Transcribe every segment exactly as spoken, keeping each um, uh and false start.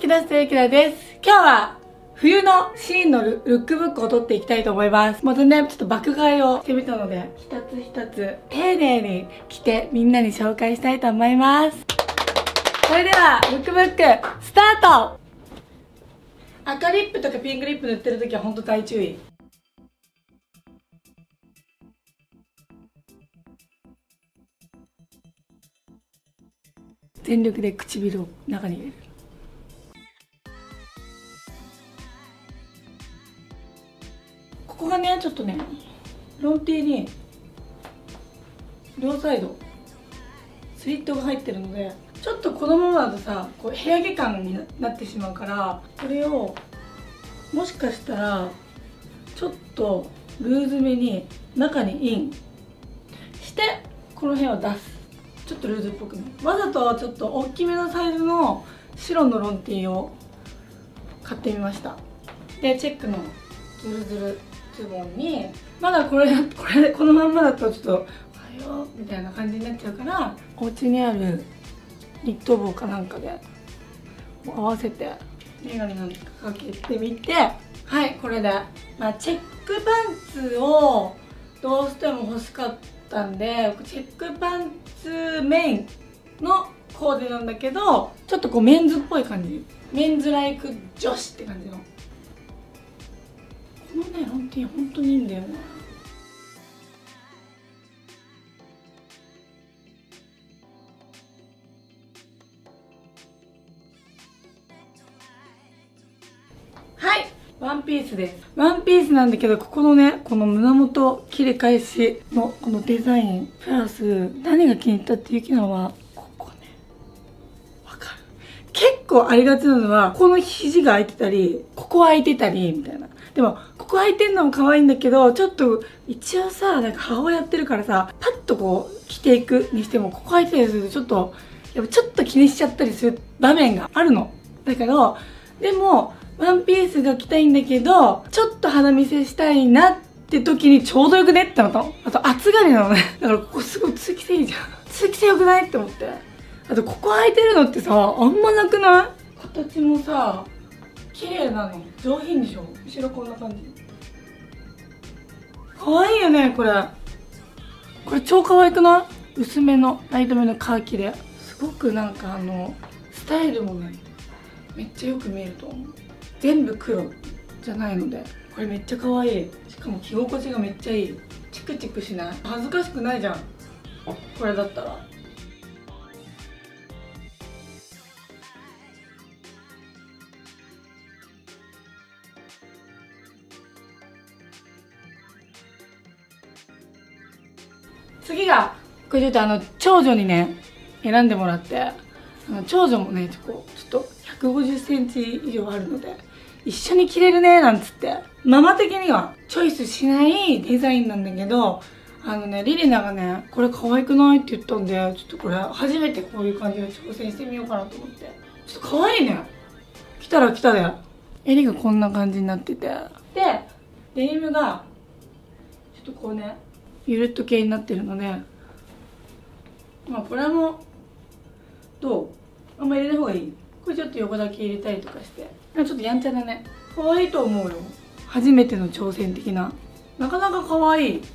き出してゆきなです。今日は冬のシーンのルックブックを撮っていきたいと思います。またね、ちょっと爆買いをしてみたので、一つ一つ丁寧に着てみんなに紹介したいと思います。それでは、ルックブックスタート。赤リップとかピンクリップ塗ってるときはほんと大注意。全力で唇を中に入れる。ここがね、ちょっとね、ロンティーに両サイドスリットが入ってるので、ちょっとこのままだとさ、こう部屋着感になってしまうから、これをもしかしたらちょっとルーズめに中にインしてこの辺を出す。ちょっとルーズっぽくね、わざとちょっと大きめのサイズの白のロンティーを買ってみました。でチェックのズルズルズボンに、まだこれこれこのまんまだとちょっと「おはよう」みたいな感じになっちゃうから、お家にあるニット帽かなんかで合わせてメガネなんかかけてみて、はい、これで、まあ、チェックパンツをどうしても欲しかったんで、チェックパンツメインのコーデなんだけど、ちょっとこうメンズっぽい感じ、メンズライク女子って感じの。このねロンティー本当にいいんだよね。はい、ワンピースです。ワンピースなんだけど、ここのね、この胸元切れ返しのこのデザインプラス、何が気に入ったっていうのはここね、わかる。結構ありがちなのは、この肘が開いてたり、ここ開いてたりみたいな。でもここ開いてんのも可愛いんだけど、ちょっと一応さ、なんか母親やってるからさ、パッとこう着ていくにしても、ここ開いてたりするとちょっとやっぱちょっと気にしちゃったりする場面があるの。だけどでもワンピースが着たいんだけど、ちょっと肌見せしたいなって時にちょうどよくねって思ったの。あと暑がりなのね。だからここすごい通気性いいじゃん。通気性よくないって思って。あとここ開いてるのってさ、あんまなくない？形もさ、綺麗なの。上品でしょ。後ろこんな感じ。可愛いよね、これ。これ超可愛くない？薄めの、ライトめのカーキで。すごくなんかあの、スタイルもね、めっちゃよく見えると思う。全部黒じゃないので、これめっちゃ可愛い。しかも着心地がめっちゃいい。チクチクしない？恥ずかしくないじゃん、これだったら。次がこれちょっとあの長女にね選んでもらって、あの長女もねちょっとひゃくごじゅっセンチ以上あるので一緒に着れるねなんつって、ママ的にはチョイスしないデザインなんだけど、あのねリリナがねこれ可愛くないって言ったんで、ちょっとこれ初めてこういう感じで挑戦してみようかなと思って。ちょっと可愛いね。着たら着たで襟がこんな感じになってて、でデニムがちょっとこうねゆるっと系になってるので、まあこれもどう？あんま入れない方がいい？これちょっと横だけ入れたりとかして、ちょっとやんちゃだね。可愛いと思うよ。初めての挑戦的な、なかなか可愛い。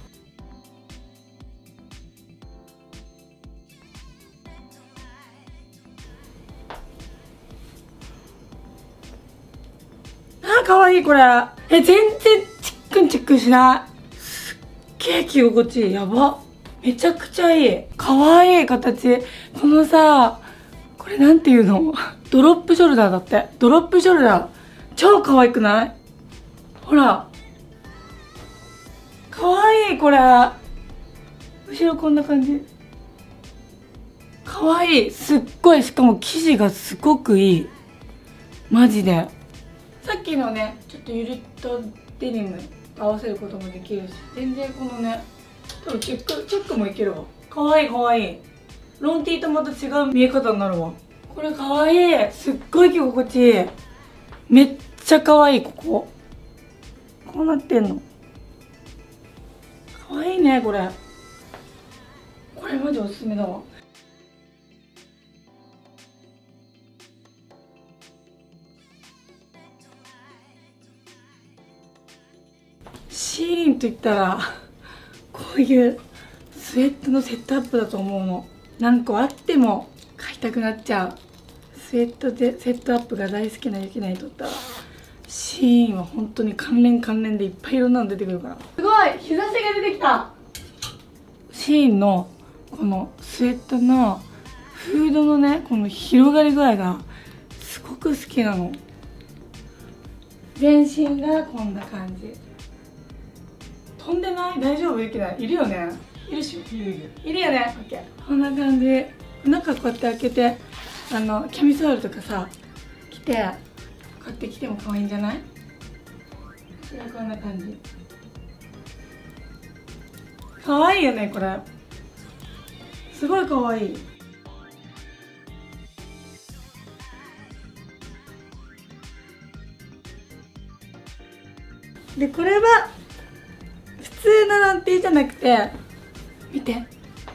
あー可愛いこれ。え、全然チックンチックンしない。すっげえ着心地いい。やば。めちゃくちゃいい。可愛い形。このさ、これなんていうの？ドロップショルダーだって。ドロップショルダー。超可愛くない？ほら。可愛いこれ。後ろこんな感じ。可愛い。すっごい。しかも生地がすごくいい。マジで。さっきのね、ちょっとゆるっとデニム合わせることもできるし、全然このね、多分チェック、チェックもいけるわ。かわいいかわいい。ロンティーとまた違う見え方になるわ。これかわいい。すっごい着心地いい。めっちゃかわいい、ここ。こうなってんの。かわいいね、これ。これマジおすすめだわ。 シーインといったらこういうスウェットのセットアップだと思うの。何個あっても買いたくなっちゃう。スウェットでセットアップが大好きなゆきなにとったらシーインは本当に関連関連でいっぱいいろんなの出てくるから。すごい日差しが出てきた。シーインのこのスウェットのフードのねこの広がり具合がすごく好きなの。全身がこんな感じ。飛んでない？大丈夫？ゆきな、いるよね？いるし、いるいるいるよね。オッケー。こんな感じ。中こうやって開けて、あのキャミソールとかさ着てこうやって着ても可愛いんじゃない？こんな感じ。可愛いよねこれ。すごい可愛い。でこれは普通のロンティーじゃなくて、見て、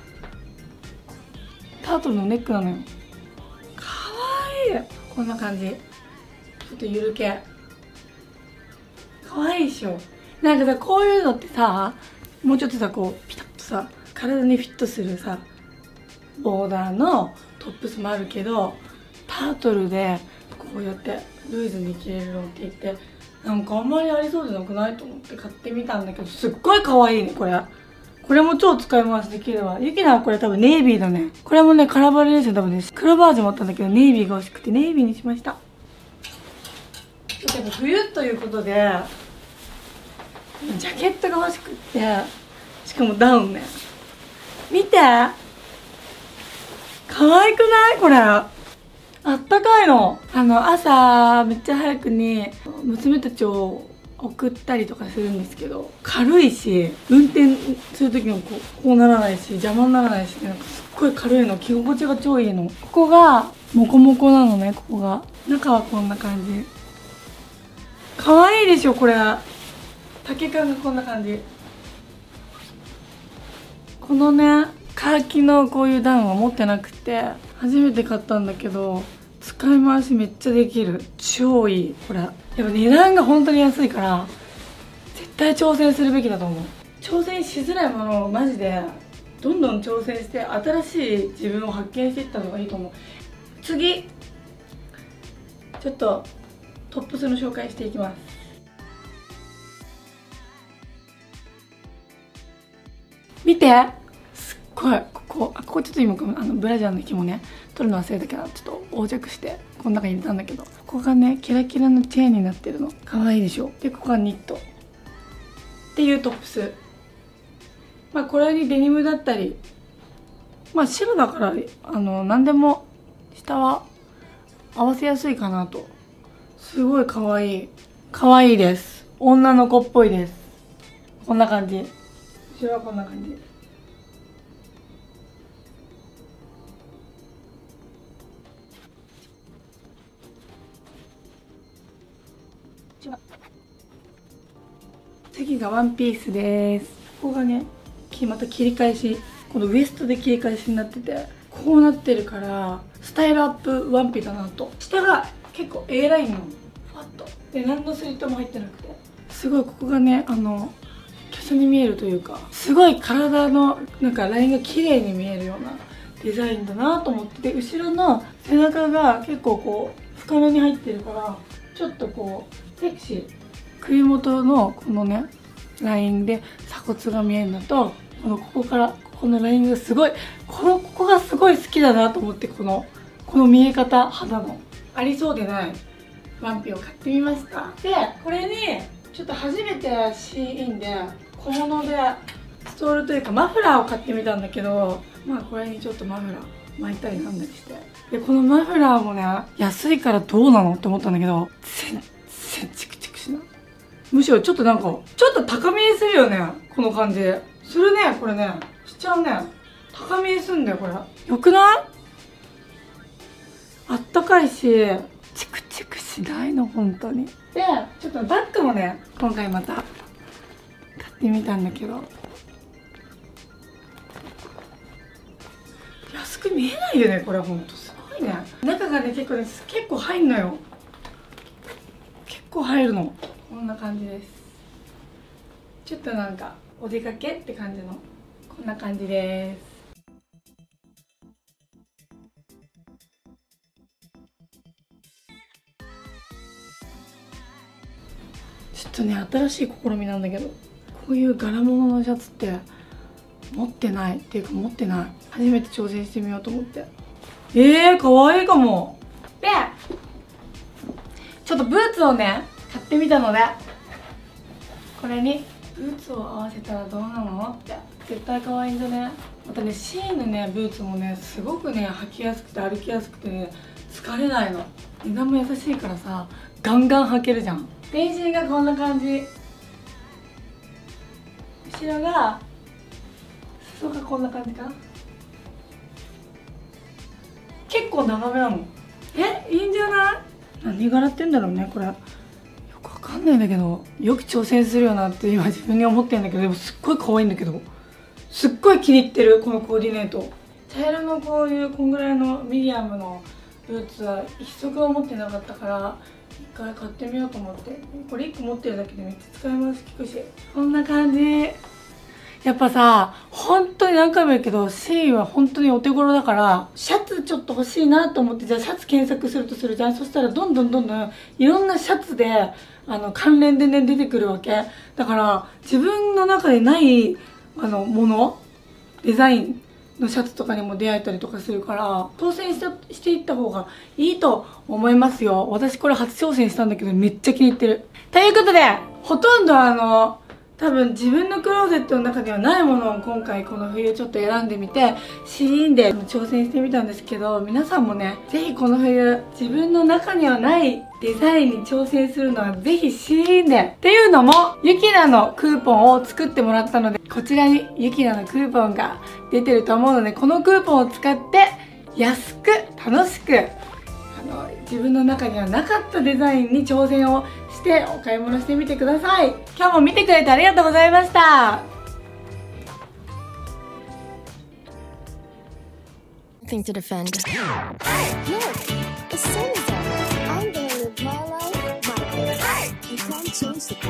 タートルのネックなのよ。かわいい。こんな感じ。ちょっとゆる系。かわいいでしょ。なんかさ、こういうのってさ、もうちょっとさこうピタッとさ体にフィットするさボーダーのトップスもあるけど、タートルでこうやってルーズに着れるロンティーってなんかあんまりありそうでなくないと思って買ってみたんだけど、すっごい可愛いねこれ。これも超使い回しできるわ。ゆきなはこれ多分ネイビーだね。これもねカラーバリエーション多分ね黒バージョンもあったんだけど、ネイビーが欲しくてネイビーにしました。ちょっとやっぱ冬ということでジャケットが欲しくって、しかもダウンね。見て、可愛くないこれ。あったかいの。あの朝めっちゃ早くに娘たちを送ったりとかするんですけど、軽いし運転する時もこうこうならないし邪魔にならないし、なんかすっごい軽いの。着心地が超いいの。ここがモコモコなのね。ここが中はこんな感じ。可愛いでしょこれ。丈感がこんな感じ。このねカーキのこういうダウンは持ってなくて初めて買ったんだけど、使い回しめっちゃできる。超いいこれ。やっぱ値段が本当に安いから絶対挑戦するべきだと思う。挑戦しづらいものをマジでどんどん挑戦して新しい自分を発見していったのがいいと思う。次ちょっとトップスの紹介していきます。見て、すっごいここ、あここちょっと今あのブラジャーの紐ね取るの忘れたからちょっと横着してこの中に入れたんだけど、ここがねキラキラのチェーンになってるの。可愛いでしょ。でここがニットっていうトップス。まあこれにデニムだったり、まあ白だからあの何でも下は合わせやすいかなと。すごい可愛い。可愛いです。女の子っぽいです。こんな感じ。後ろはこんな感じ。次がワンピースです。ここがねまた切り返し、このウエストで切り返しになってて、こうなってるからスタイルアップワンピだなと。下が結構 A ラインのファットで何のスリットも入ってなくて、すごいここがねあの華奢に見えるというか、すごい体のなんかラインが綺麗に見えるようなデザインだなと思ってて、後ろの背中が結構こう深めに入ってるからちょっとこうセクシー。首元のこのねラインで鎖骨が見えるのと、このここからここのラインがすごい、このここがすごい好きだなと思って、このこの見え方、肌のありそうでないワンピを買ってみました。でこれにちょっと初めてシーインで小物でストールというかマフラーを買ってみたんだけど、まあこれにちょっとマフラー巻いたりなんだりして、でこのマフラーもね安いからどうなのって思ったんだけど、全然チクチクしない。むしろちょっとなんかちょっと高見えするよね。この感じするね。これねしちゃうね。高見えすんだよこれ。よくない？あったかいしチクチクしないの本当に。でちょっとバッグもね今回また買ってみたんだけど、安く見えないよねこれ。ほんとすごいね。中がね結構ね結構入んのよ。結構入るの。こんな感じです。 ちょっとなんかお出かけって感じのこんな感じです。ちょっとね、新しい試みなんだけど、こういう柄物のシャツって持ってないっていうか持ってない。初めて挑戦してみようと思って。えー、かわいいかも。でちょっとブーツをね買ってみたので、これにブーツを合わせたらどうなのって絶対可愛いんじゃね。またね、シーンのねブーツもねすごくね履きやすくて歩きやすくてね疲れないの。値段も優しいからさ、ガンガン履けるじゃん。全身がこんな感じ、後ろが裾がこんな感じかな。結構長めなの。え、いいんじゃない？何柄ってんだろうねこれ。よくわかんないんだけど、よく挑戦するよなって今自分に思ってるんだけど、でもすっごい可愛いんだけど、すっごい気に入ってるこのコーディネート。茶色のこういうこんぐらいのミディアムのブーツは一足は持ってなかったから一回買ってみようと思って。これいっこ持ってるだけでめっちゃ使い回し効くし。こんな感じ。やっぱさ、本当に何回も言うけど、シーンは本当にお手頃だから、シャツちょっと欲しいなと思って、じゃあシャツ検索するとするじゃん。そしたらどんどんどんどんいろんなシャツで、あの、関連でね、出てくるわけ。だから、自分の中でない、あの、もの、デザインのシャツとかにも出会えたりとかするから、挑戦したしていった方がいいと思いますよ。私これ初挑戦したんだけど、めっちゃ気に入ってる。ということで、ほとんどあの、多分自分のクローゼットの中にはないものを今回この冬ちょっと選んでみて、シーンで挑戦してみたんですけど、皆さんもね、ぜひこの冬自分の中にはないデザインに挑戦するのはぜひシーンで。っていうのも、ユキナのクーポンを作ってもらったので、こちらにユキナのクーポンが出てると思うので、このクーポンを使って安く楽しく、あの自分の中にはなかったデザインに挑戦をしてお買い物してみてください。今日も見てくれてありがとうございました。 Nothing to defend. Look, it's Sunny. I'm gonna live my life my way. You can't change the